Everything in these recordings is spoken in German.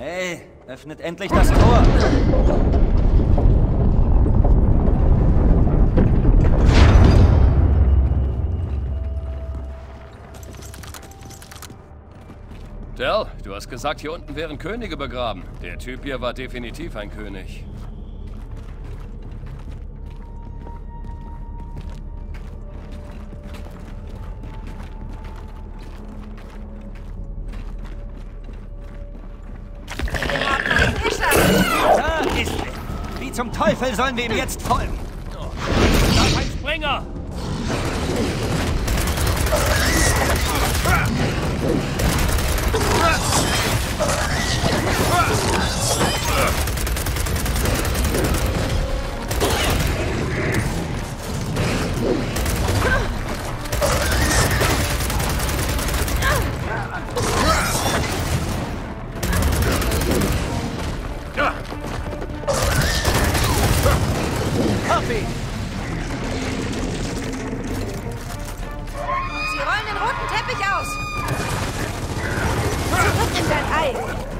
Hey, öffnet endlich das Tor! Del, du hast gesagt, hier unten wären Könige begraben. Der Typ hier war definitiv ein König. Da ist er! Wie zum Teufel sollen wir ihm jetzt folgen? Da ist ein Springer! Sie rollen den roten Teppich aus. Zurück in dein Ei.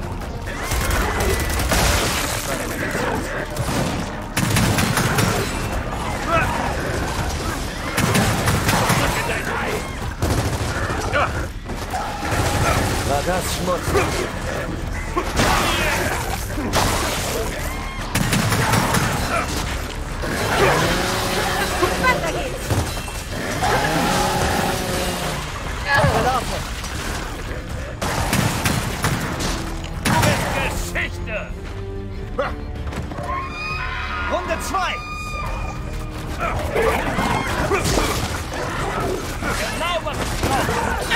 War das schmutzig? Weiter geht's. Geschichte! Runde 2! Genau was ich brauche!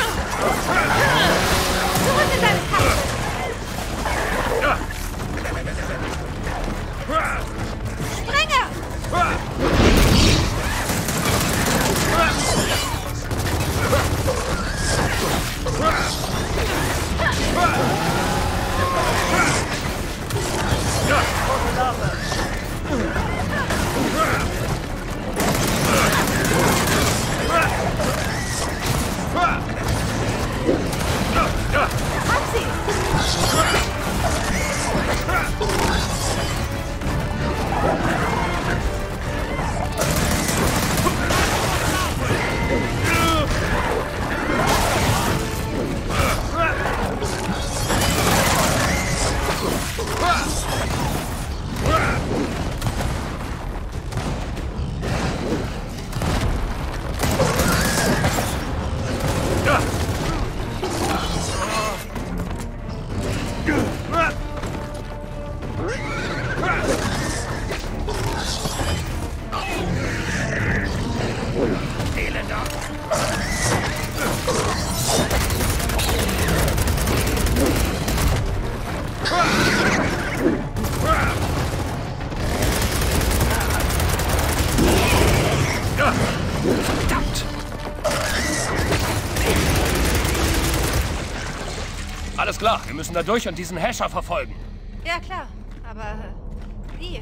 Zurück in deine Tasche. Springer! Hab sie! Alles klar, wir müssen da durch und diesen Hescher verfolgen. Ja, klar. Aber wie?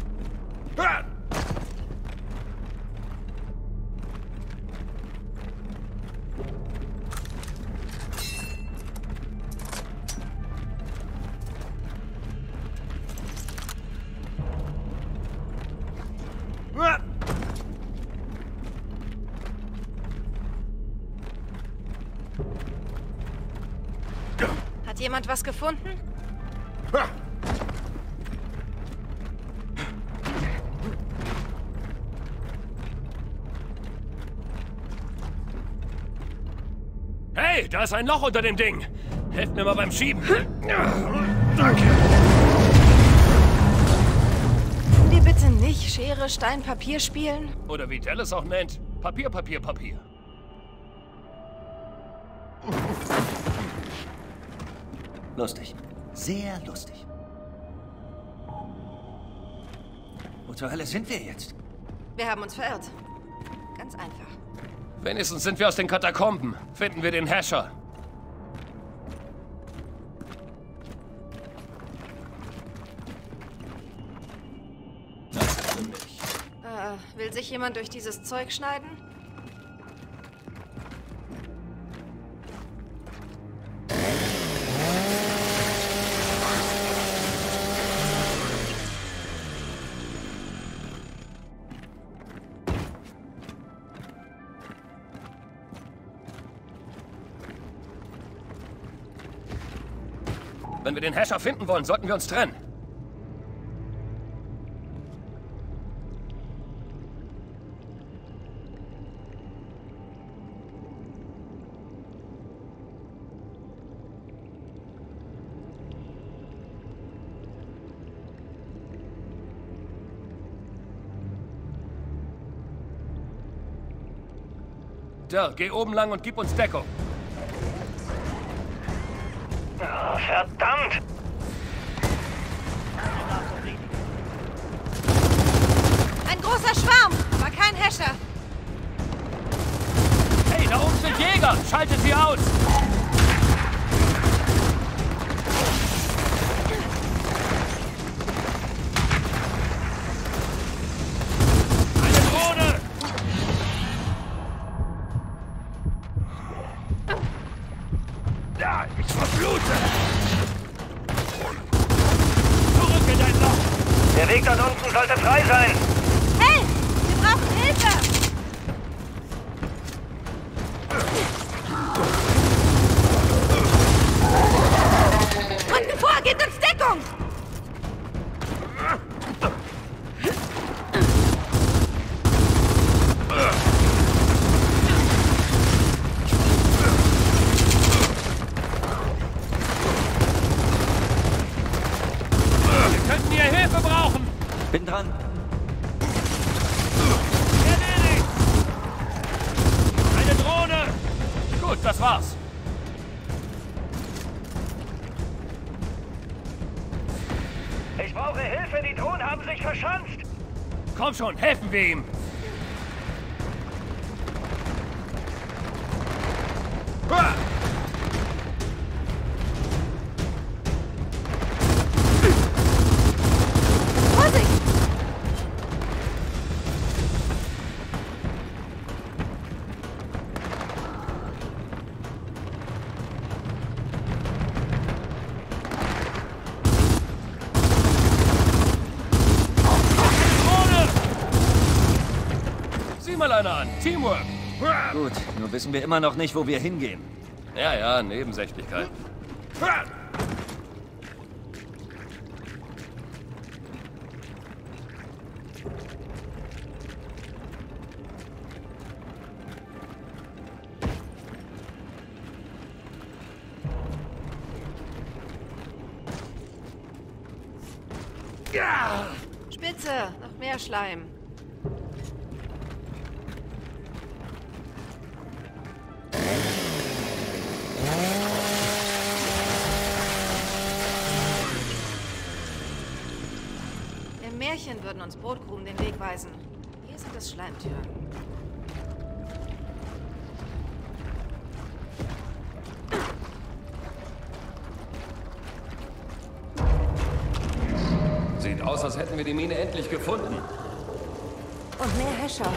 Hat jemand was gefunden? Hey, da ist ein Loch unter dem Ding. Helft mir mal beim Schieben. Danke. Können wir bitte nicht Schere, Stein, Papier spielen? Oder wie Del es auch nennt, Papier, Papier, Papier. Lustig. Sehr lustig. Wo zur Hölle sind wir jetzt? Wir haben uns verirrt. Ganz einfach. Wenigstens sind wir aus den Katakomben. Finden wir den Hescher. Das ist für mich. Will sich jemand durch dieses Zeug schneiden? Wenn wir den Hescher finden wollen, sollten wir uns trennen. Dirk, geh oben lang und gib uns Deckung. Oh, verdammt! Ein großer Schwarm, aber kein Hescher. Hey, da oben sind Jäger! Schaltet sie aus! Eine Drohne! Ja, ich verblute! Zurück in dein Loch! Der Weg dort unten sollte frei sein! Hey, wir brauchen Hilfe. Rücken vor, gebt uns Deckung. Wir könnten hier Hilfe brauchen! Bin dran. Erledigt! Eine Drohne! Gut, das war's. Ich brauche Hilfe, die Drohnen haben sich verschanzt! Komm schon, helfen wir ihm! Vorsicht. Drohne! Sieh mal einer an. Teamwork. Gut, nur wissen wir immer noch nicht, wo wir hingehen. Ja, Nebensächlichkeit. Spitze, noch mehr Schleim. Im Märchen würden uns Brotkrumen den Weg weisen. Hier sind es Schleimtüren. Sieht aus, als hätten wir die Mine endlich gefunden. Und mehr Hescher.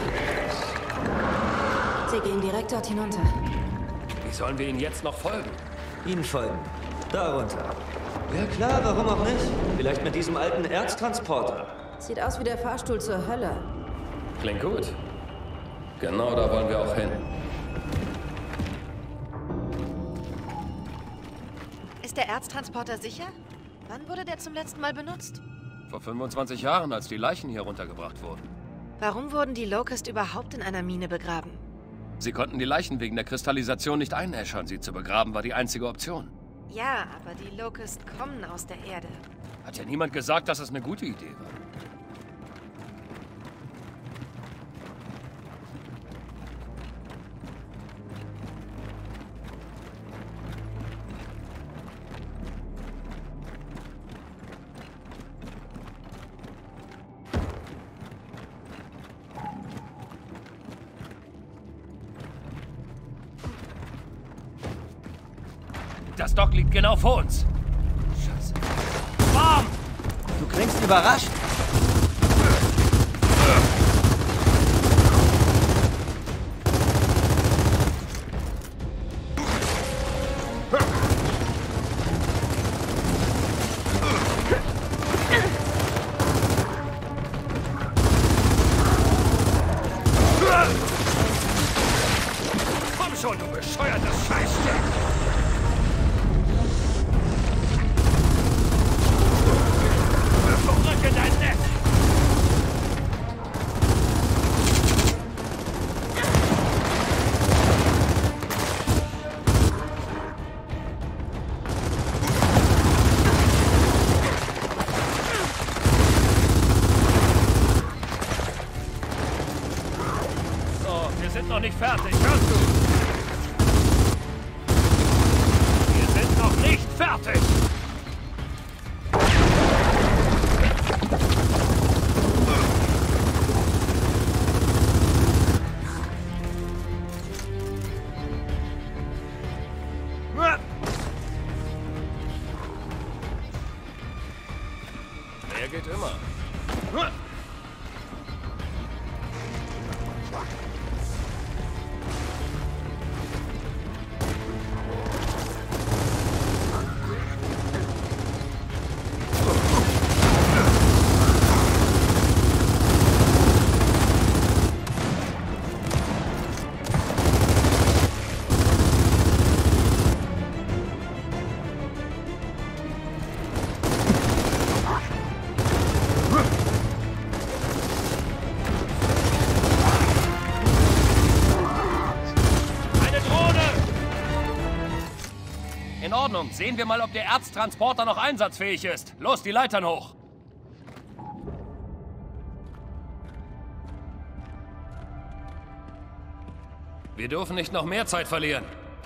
Sie gehen direkt dort hinunter. Wie sollen wir ihnen jetzt noch folgen? Ihnen folgen. Darunter. Ja klar, warum auch nicht? Vielleicht mit diesem alten Erztransporter. Sieht aus wie der Fahrstuhl zur Hölle. Klingt gut. Genau da wollen wir auch hin. Ist der Erztransporter sicher? Wann wurde der zum letzten Mal benutzt? Vor 25 Jahren, als die Leichen hier runtergebracht wurden. Warum wurden die Locust überhaupt in einer Mine begraben? Sie konnten die Leichen wegen der Kristallisation nicht einäschern. Sie zu begraben war die einzige Option. Ja, aber die Locust kommen aus der Erde. Hat ja niemand gesagt, dass es eine gute Idee war. Das Dock liegt genau vor uns. Scheiße. Warm! Du klingst überrascht. Komm schon, du bescheuertes Scheißding! in dein Netz! So, wir sind noch nicht fertig, hörst du? Wir sind noch nicht fertig! Der geht immer. In Ordnung. Sehen wir mal, ob der Erztransporter noch einsatzfähig ist. Los, die Leitern hoch. Wir dürfen nicht noch mehr Zeit verlieren.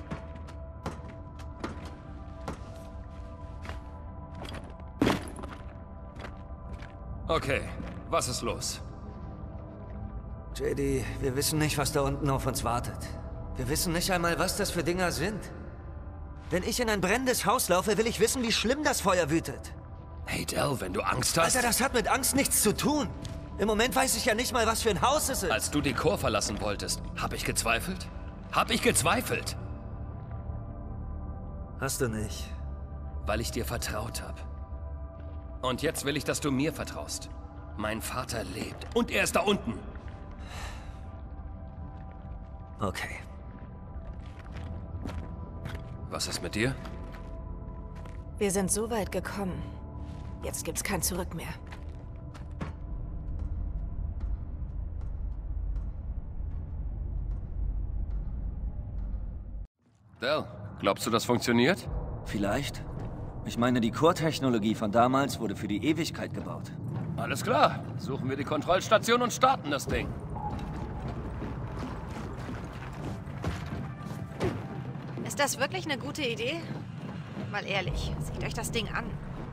Okay, was ist los? JD, wir wissen nicht, was da unten auf uns wartet. Wir wissen nicht einmal, was das für Dinger sind. Wenn ich in ein brennendes Haus laufe, will ich wissen, wie schlimm das Feuer wütet. Hey Del, wenn du Angst hast... Alter, das hat mit Angst nichts zu tun. Im Moment weiß ich ja nicht mal, was für ein Haus es ist. Als du die Chor verlassen wolltest, hab ich gezweifelt? Hab ich gezweifelt? Hast du nicht. Weil ich dir vertraut habe. Und jetzt will ich, dass du mir vertraust. Mein Vater lebt. Und er ist da unten. Okay. Was ist mit dir? Wir sind so weit gekommen. Jetzt gibt's kein Zurück mehr. Del, glaubst du, das funktioniert? Vielleicht. Ich meine, die Core-Technologie von damals wurde für die Ewigkeit gebaut. Alles klar. Suchen wir die Kontrollstation und starten das Ding. Ist das wirklich eine gute Idee? Mal ehrlich, seht euch das Ding an.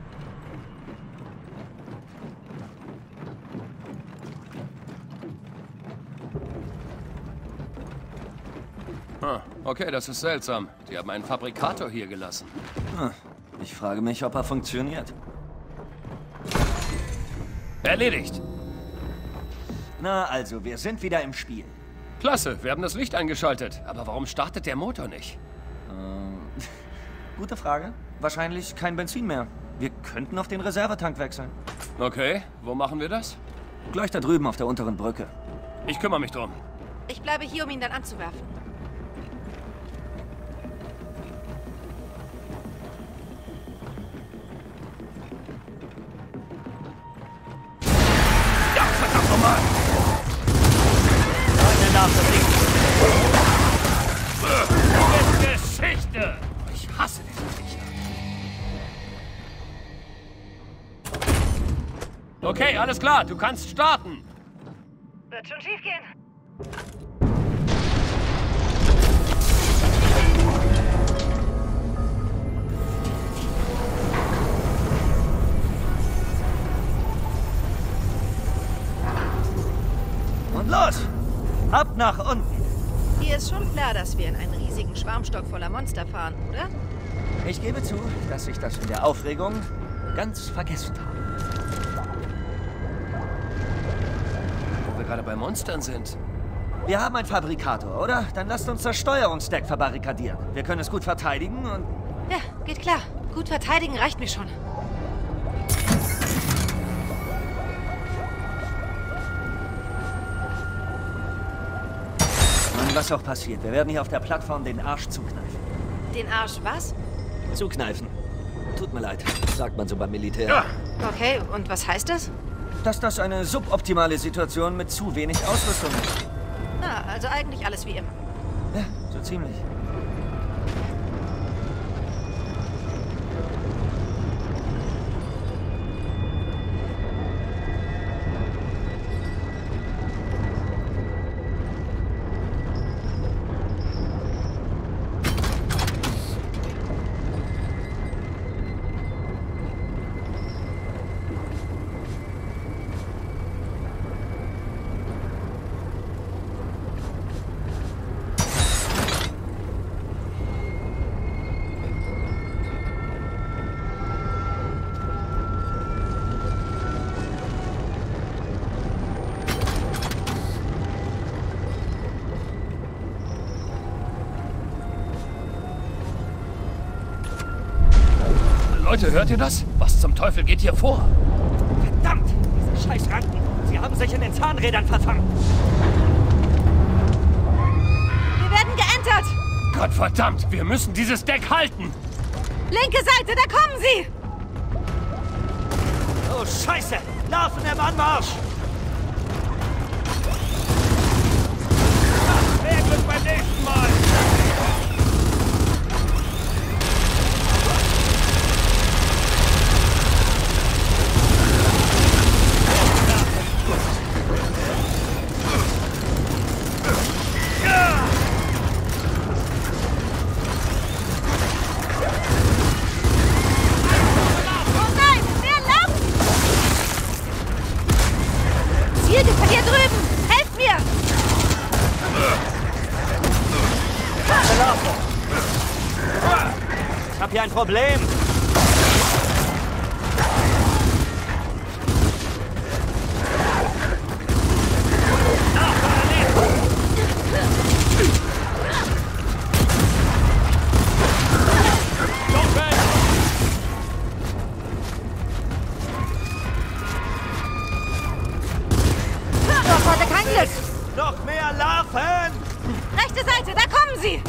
Okay, das ist seltsam. Die haben einen Fabrikator hier gelassen. Ich frage mich, ob er funktioniert. Erledigt. Na also, wir sind wieder im Spiel. Klasse, wir haben das Licht eingeschaltet. Aber warum startet der Motor nicht? Gute Frage. Wahrscheinlich kein Benzin mehr. Wir könnten auf den Reservetank wechseln. Okay, wo machen wir das? Gleich da drüben auf der unteren Brücke. Ich kümmere mich drum. Ich bleibe hier, um ihn dann anzuwerfen. Ja, verdammt nochmal! Geschichte! Ich hasse diese Viecher. Okay, alles klar. Du kannst starten. Wird schon schief gehen. Und los! Ab nach unten! Dir ist schon klar, dass wir in einen riesigen Schwarmstock voller Monster fahren, oder? Ich gebe zu, dass ich das in der Aufregung ganz vergessen habe. Wo wir gerade bei Monstern sind. Wir haben einen Fabrikator, oder? Dann lasst uns das Steuerungsdeck verbarrikadieren. Wir können es gut verteidigen und... Ja, geht klar. Gut verteidigen reicht mir schon. Mann, was auch passiert, wir werden hier auf der Plattform den Arsch zukneifen. Den Arsch was? Zukneifen. Tut mir leid, sagt man so beim Militär. Ja, Okay, und was heißt das? Dass das eine suboptimale Situation mit zu wenig Ausrüstung ist. Ah, also eigentlich alles wie immer. Ja, so ziemlich. Leute, hört ihr das? Was zum Teufel geht hier vor? Verdammt! Diese scheiß Ranken! Sie haben sich in den Zahnrädern verfangen! Wir werden geentert! Gottverdammt, wir müssen dieses Deck halten! Linke Seite, da kommen sie! Oh, Scheiße! Larven im Anmarsch! Mehr Glück beim nächsten Mal! Oh nein, mehr Larven! Zielgefahr hier drüben! Helft mir! Ich hab hier ein Problem! Das hatte kein Glück! Noch mehr Larven! Rechte Seite, da kommen sie!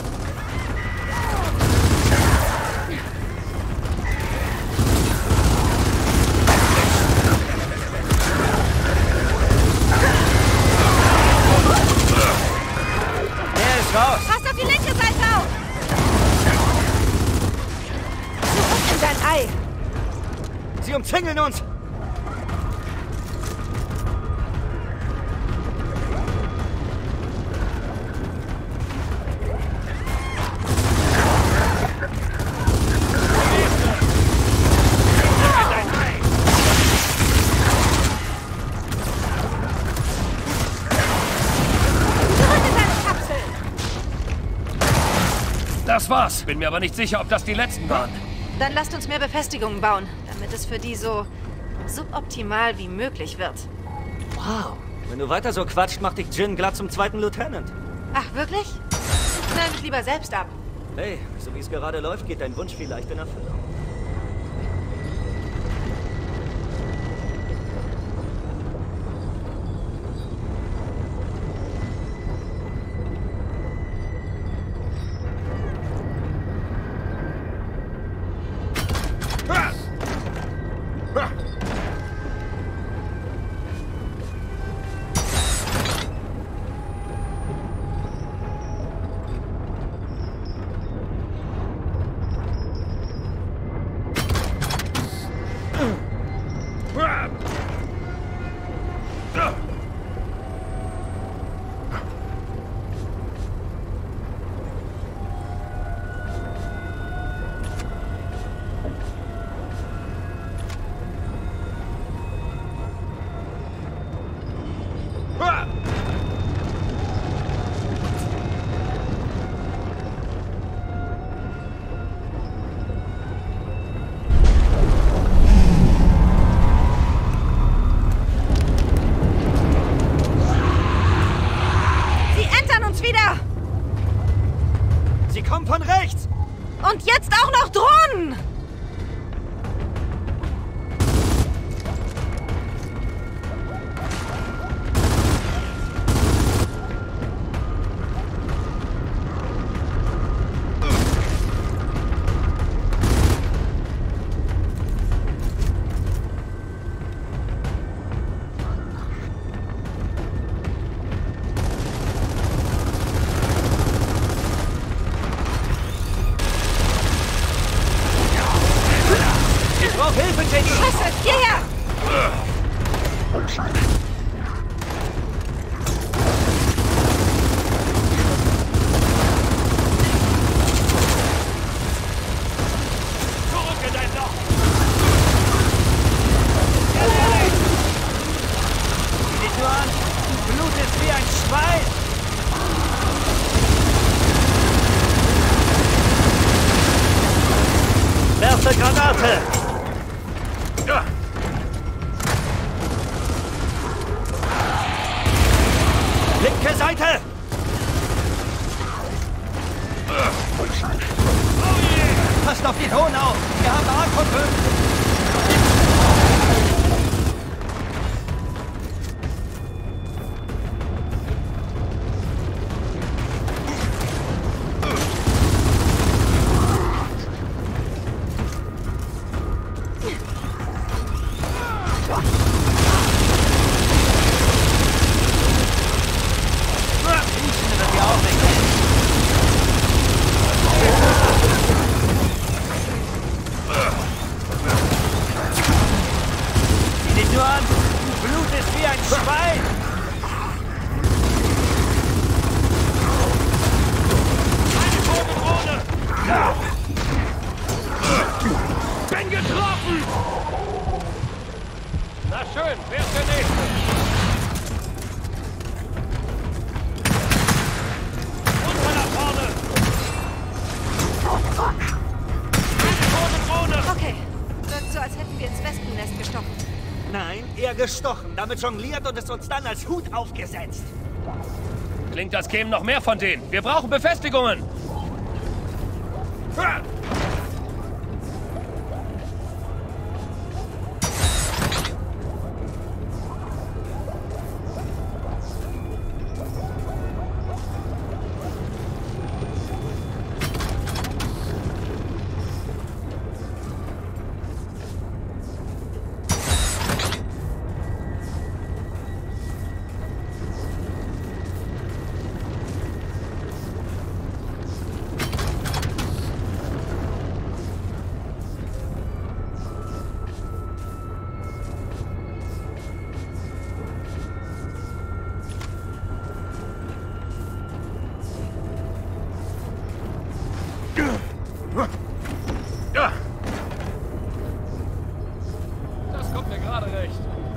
Der ist raus! Passt auf die linke Seite auf! Zurück in dein Ei! Sie umzingeln uns! Zurück in deine Kapsel! Das war's. Bin mir aber nicht sicher, ob das die letzten waren. Dann lasst uns mehr Befestigungen bauen, damit es für die so suboptimal wie möglich wird. Wow! Wenn du weiter so quatscht, macht dich Jin glatt zum zweiten Lieutenant. Ach, wirklich? Knall mich lieber selbst ab. Hey, so wie es gerade läuft, geht dein Wunsch vielleicht in Erfüllung. Sie entern uns wieder! Sie kommen von rechts! Und jetzt auch noch Drohnen! Schüsse! Hierher! Zurück in dein Loch! Sieh dich nur an! Du blutest wie ein Schwein! Werfe Granate! Linke Seite! Passt auf die Drohnen auf! Wir haben Arkumpel! Bin getroffen! Na schön, wer ist der Nächste? Runter nach vorne! Eine Drohne! Okay. Wirkt so, als hätten wir ins Wespennest gestochen. Nein, eher gestochen, damit jongliert und es uns dann als Hut aufgesetzt. Klingt, als kämen noch mehr von denen. Wir brauchen Befestigungen! Das kommt mir gerade recht.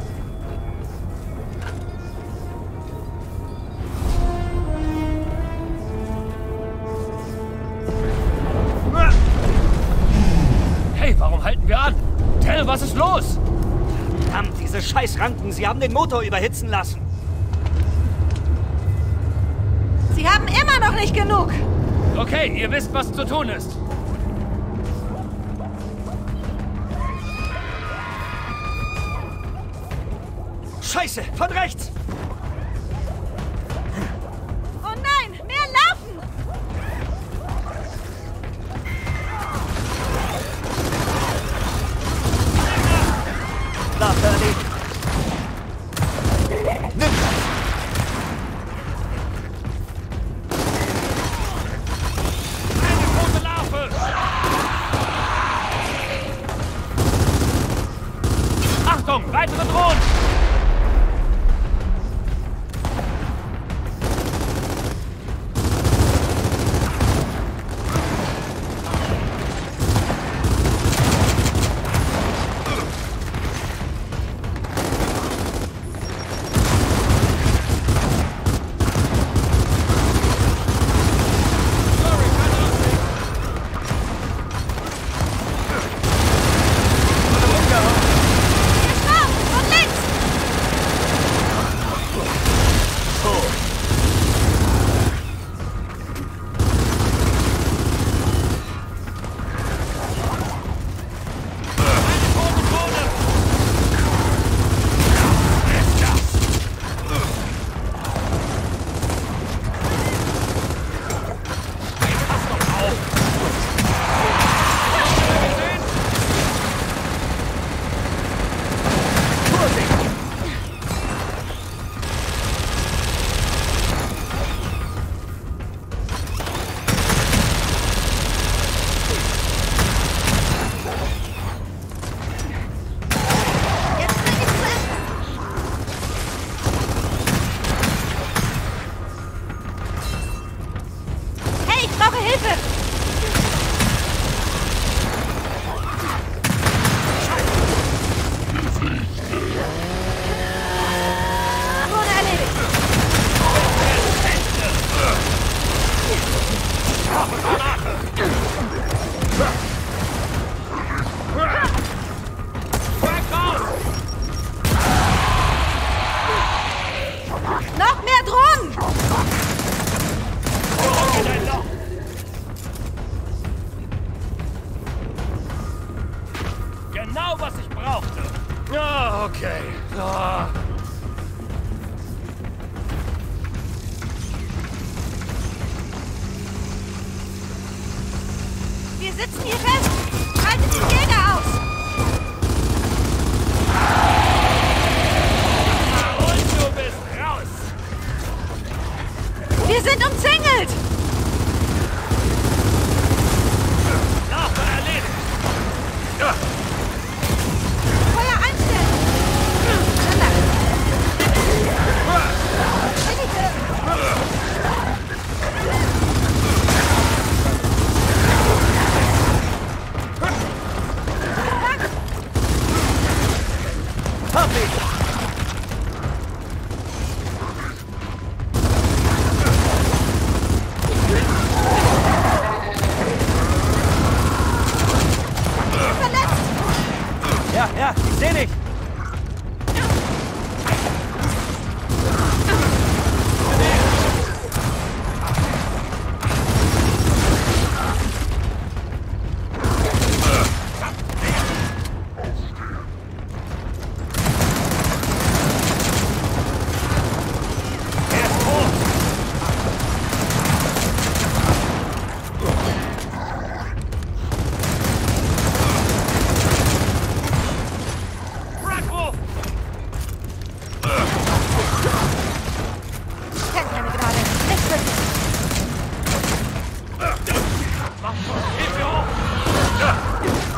Hey, warum halten wir an? Tell, was ist los? Verdammt, diese Scheißranken, sie haben den Motor überhitzen lassen. Sie haben immer noch nicht genug! Okay, ihr wisst, was zu tun ist. Scheiße, von rechts! Oh nein, mehr laufen! Waffe erledigt. Nimm das! Eine große Larve! Achtung, weitere Drohnen! Geschlagen! Von links! brauchte. Ja, okay. So. Wir sitzen hier fest. Haltet die Jäger aus. Und du bist raus. Wir sind umzingelt. Laufen erledigt. Ja. Feuer einstellen. Standard. Ja, ich seh dich. Keine gerade. Nicht wirklich. Hilfe hoch.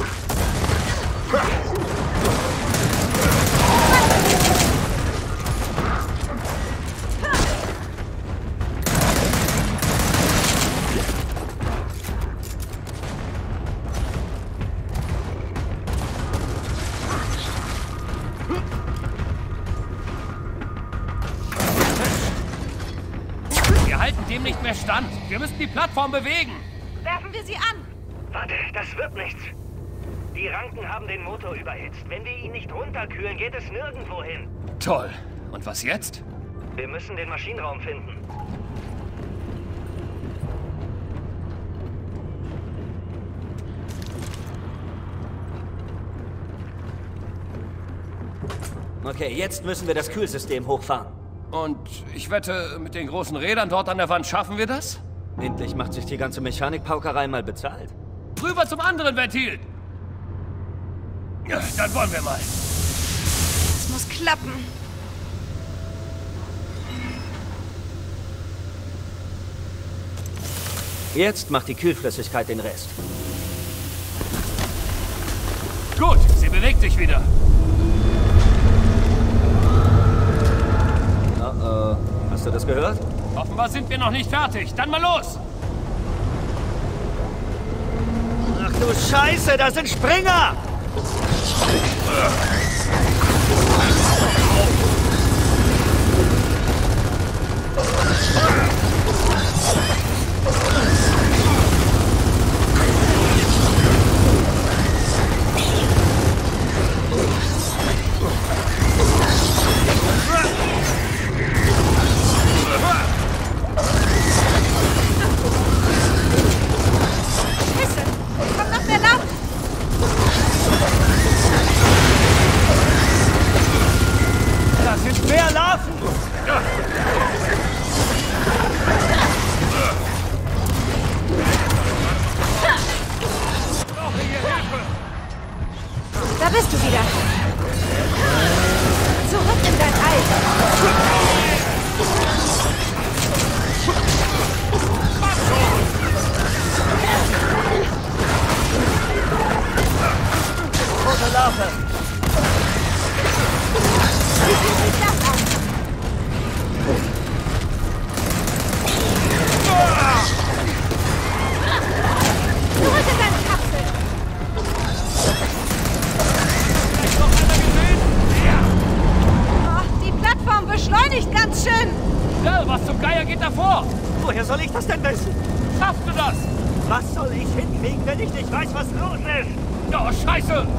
Wir halten dem nicht mehr stand. Wir müssen die Plattform bewegen. Werfen wir sie an. Warte, das wird nichts. Die Ranken haben den Motor überhitzt. Wenn wir ihn nicht runterkühlen, geht es nirgendwo hin. Toll. Und was jetzt? Wir müssen den Maschinenraum finden. Okay, jetzt müssen wir das Kühlsystem hochfahren. Und ich wette, mit den großen Rädern dort an der Wand schaffen wir das? Endlich macht sich die ganze Mechanikpaukerei mal bezahlt. Rüber zum anderen Ventil. Ja, dann wollen wir mal. Es muss klappen. Jetzt macht die Kühlflüssigkeit den Rest. Gut, sie bewegt sich wieder. Oh, hast du das gehört? Offenbar sind wir noch nicht fertig. Dann mal los. Ach du Scheiße, da sind Springer! Pisse. Kommt noch mehr Lauf. Da sind mehr Larven! Da bist du wieder. Zurück in dein Ei. Rote Larve! Wie sieht sich das an? Zurück in deine Kapsel. Oh, die Plattform beschleunigt ganz schön. Ja, was zum Geier geht davor? Woher soll ich das denn wissen? Schaffst du das? Was soll ich hinkriegen, wenn ich nicht weiß, was los ist? Oh, Scheiße!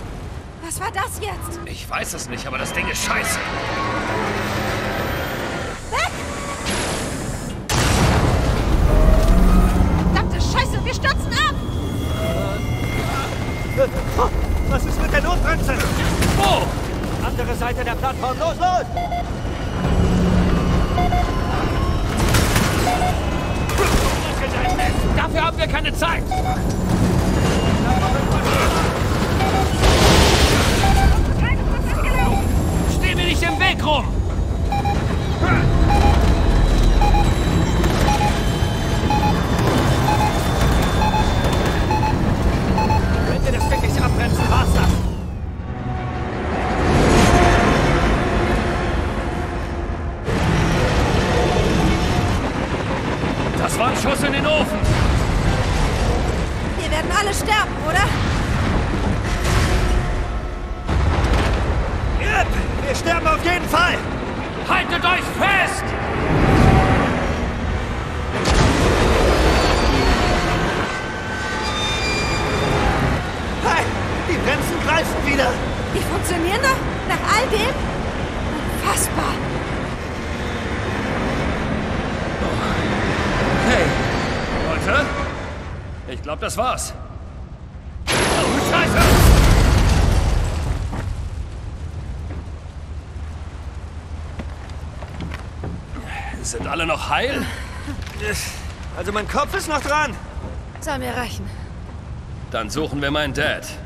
Was war das jetzt? Ich weiß es nicht, aber das Ding ist scheiße. Wir stürzen ab! Was ist mit der Notbremse? Wo? Andere Seite der Plattform. Los, los! Dafür haben wir keine Zeit. Steh mir nicht im Weg rum. Wenn wir das wirklich abbremsen, war's das. Das war ein Schuss in den Ofen. Wir werden alle sterben, oder? Yep, wir sterben auf jeden Fall. Haltet euch fest! Hey, die Bremsen greifen wieder. Die funktionieren noch? Nach all dem? Unfassbar. Hey, Leute, ich glaube, das war's. Oh, Scheiße! Sind alle noch heil? Also mein Kopf ist noch dran. Soll mir reichen. Dann suchen wir meinen Dad.